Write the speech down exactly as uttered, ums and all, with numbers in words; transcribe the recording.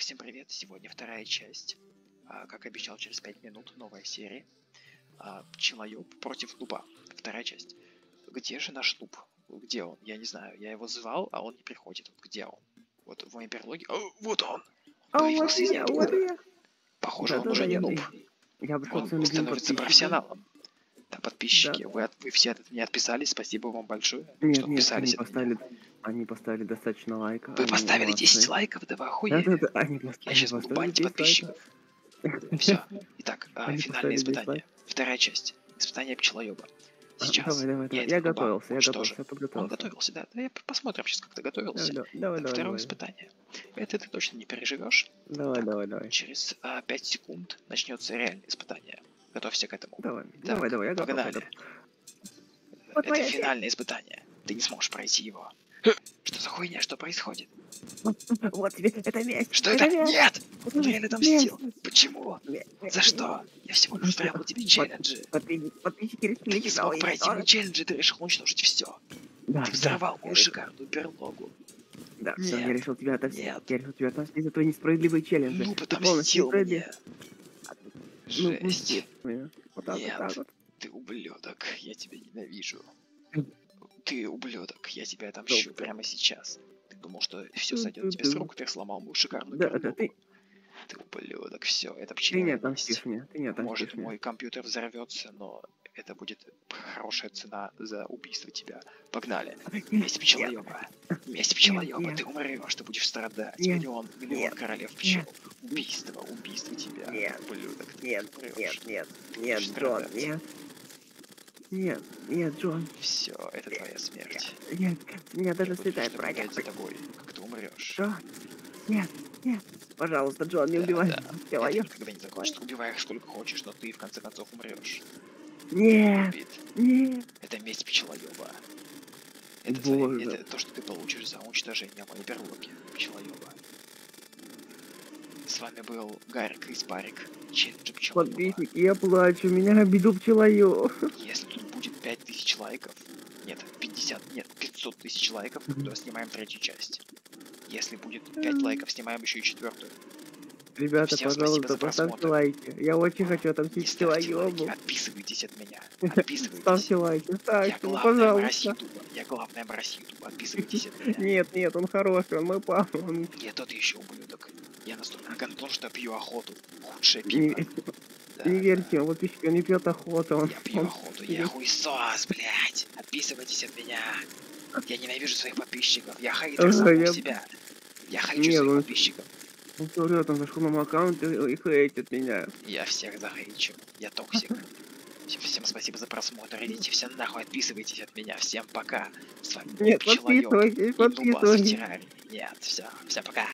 всем привет! Сегодня вторая часть. А, как обещал, через пять минут новая серия. А, Пчелоёб против Нуба. Вторая часть. Где же наш Нуб? Где он? Я не знаю. Я его звал, а он не приходит. Вот где он? Вот в моей берлоге. О, вот он! А Появился вот из я, вот ниоткуда. я. Похоже, Да, он да, уже да, не я, Нуб. я пришел к своим Он любимым становится подписчикам. профессионалом. Да, подписчики, Да. вы, от, вы все от, не отписались. Спасибо вам большое, Нет, что нет, отписались они от поставили, меня. они поставили достаточно лайков. Вы Они поставили десять молодцы. лайков, да вы Да, охуели. да, да, они, пос- Я они сейчас буду поставили банить десять лайков. подписчиков. Все. Итак, а, Они финальное поставили десять испытание. лайков. Вторая часть. Испытание пчелоеба. А, Сейчас давай, давай, я давай. Я этого Нуба готовился, я уничтожу. готовился, я Он подготовился. готовился, да. Да я посмотрим сейчас, как ты Давай, готовился. давай, давай, Так, давай, второе давай. испытание. Это ты точно не переживешь. Давай, Так, давай, давай. через а, пять секунд начнется реальное испытание. Готовься к этому. Давай, Так, давай, давай, я готов, я погнали. готов. Вот Это моя цель. финальное испытание. Ты не сможешь пройти его. Что за хуйня? Что происходит? Вот тебе, это месть. Что это? месть. Нет! Это Он месть, реально отомстил. месть. Почему? Месть, месть. За что? Я всего лишь устраивал тебе челленджи. Подписчики, подписчики решили Ты не тебя смог пройти мой уничтожить. челлендж, ты решил уничтожить все. Да, Ты да. взорвал я мою решил- шикарную берлогу. Да, все, я Нет, решил тебя отомстить. нет. Я решил тебя отомстить за твои несправедливые челленджи. Ну, Ты полностью отомстил несправедлив. мне. Ну, Жесть. мсти. Вот так, вот Нет, так вот. ты ублюдок, я тебя ненавижу. Мгм. Ты ублюдок, я тебя отомщу Добро. прямо сейчас. Ты думал, что все сойдет тебе с Ту-ту-ту. рук, ты сломал мою шикарную Да, да, берлогу. ты, Ты ублюдок, все, это ты не пчелиная месть. отомстишь мне, ты не отомстишь Может, мне. мой компьютер взорвется, но это будет хорошая цена за убийство тебя. Погнали. Месть пчелоёба. Месть пчелоёба. нет. Ты умрешь, ты будешь страдать. Нет, Миллион, миллион нет, королев пчел. Убийство, убийство тебя. Нет, Ублюдок. Ты Нет, умрешь. нет, нет, Ты нет, будешь Джон, страдать. нет. Нет, нет, Джон, Все, это твоя смерть. нет, меня даже Я буду слетает лишь наблюдать броня. за тобой, как ты умрешь. Джон, нет, нет, пожалуйста, Джон, не Да, убивай да. меня. Это никогда не закончится. Убивай их сколько хочешь, но ты в конце концов умрешь. Нет, Убит. нет. Это месть пчелоёба. Это, твои- Боже. это то, что ты получишь за уничтожение моей берлоги, пчелоёба. С вами был Гарик из Парик. Челлендж пчелоёба. Подписчики, я плачу, меня обидел пчелоёб. Если тут будет пять тысяч лайков, нет, пятьдесят, нет, пятьсот тысяч лайков, то снимаем третью часть. Если будет пять лайков, снимаем еще и четвертую. Ребята, Всем спасибо пожалуйста, за поставьте просмотр. лайки. Я очень хочу Не отомстить ставьте лайки, пчелоёбу. отписывайтесь от меня. Отписывайтесь. Ставьте лайки, Я ставьте, ну, главная мразь пожалуйста. Ютуба. Я главная мразь Ютуба. Отписывайтесь от меня. Нет, нет, он хороший, он мой папа. Он... Я тот еще ублюдок. Я настолько гандон, что пью охоту. Худшее Не, пиво. Да, не да. верьте, он подписчик, он не пьет охоту. Он, Я пью он- охоту, я хуесос, блядь. Отписывайтесь от меня. Я ненавижу своих подписчиков. Я хейтер Ага, самого я- себя. Я хейчу Не, своих ну- подписчиков. Он все врет, он зашел на мой аккаунт и, и хейтит меня. Я всех захейчу. Я токсик. Всем, всем спасибо за просмотр. Идите все нахуй, отписывайтесь от меня. Всем пока. С вами был Нет, Пчелоёб подписывайтесь, и Нуба подписывайтесь. Нет, все. Всем пока.